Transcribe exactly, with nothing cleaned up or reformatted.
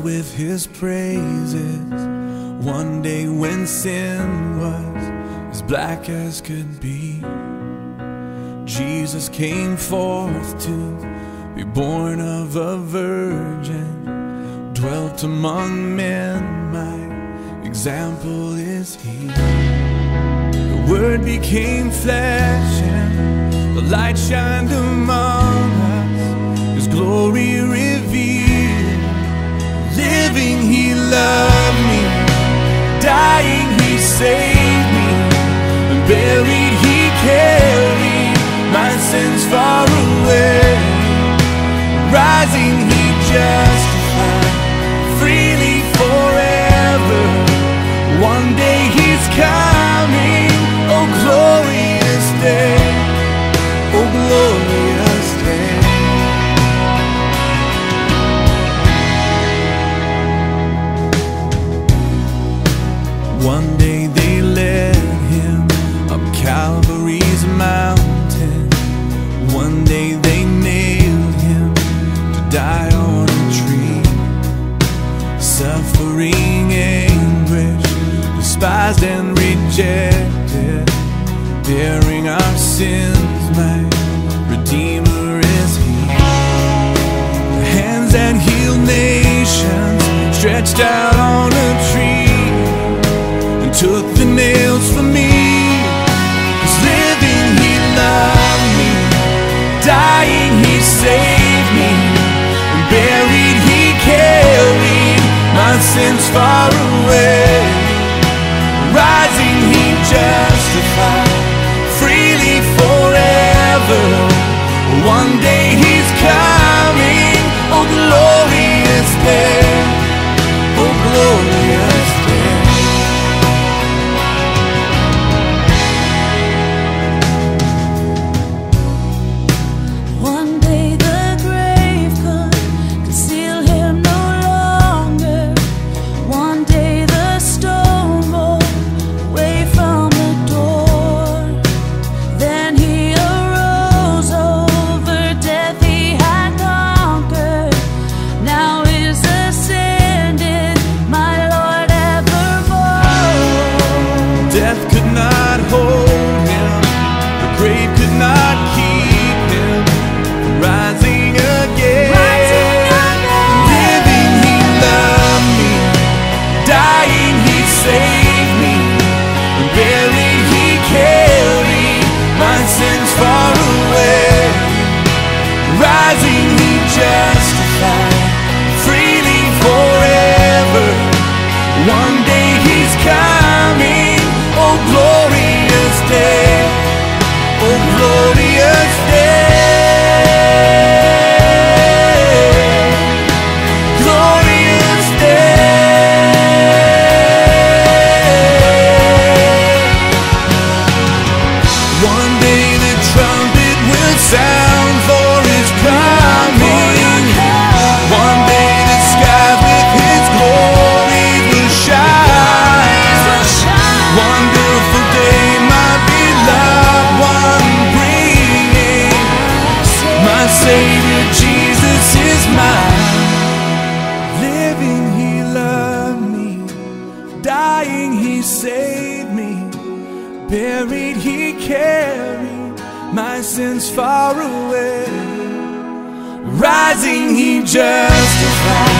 with his praises. One day when sin was as black as could be, Jesus came forth to be born of a virgin, dwelt among men, my example is he. The Word became flesh and the light shined among us, his glory revealed. Living he loved me, dying he saved me, and buried he carried my sins far away. Rising he justified freely forever. One day he's coming, oh glorious day, oh glorious day. One day they led him up Calvary's mountain. One day they nailed him to die on a tree. Suffering anguish, despised and rejected, bearing our sins, my Redeemer is he. The hands that heal nations stretched out on a tree, and took the nails from me. 'Cause living he loved me, dying he saved me, and buried he carried my sins far away. Rising he justified freely forever. One day he's coming, oh glorious day, oh glorious day. One day the grave could conceal him no longer. One day the stone rolled away from the door. Then he arose, over death he had conquered. Now is ascended, my Lord evermore. Death could not hold him, the grave could not keep him from rising again. Rising again. Living he loved me, dying he saved me, and buried he carried my sins far away. Rising he justified freely forever. One day he's coming, oh glorious day, oh glorious day, glorious day. One day the trumpet will sound for his coming. One day the skies with his glory will shine. Wonderful day, my beloved one bringing. My Savior Jesus is mine. Living he loved me, dying he saved me, buried he carried my sins far away. Rising he justified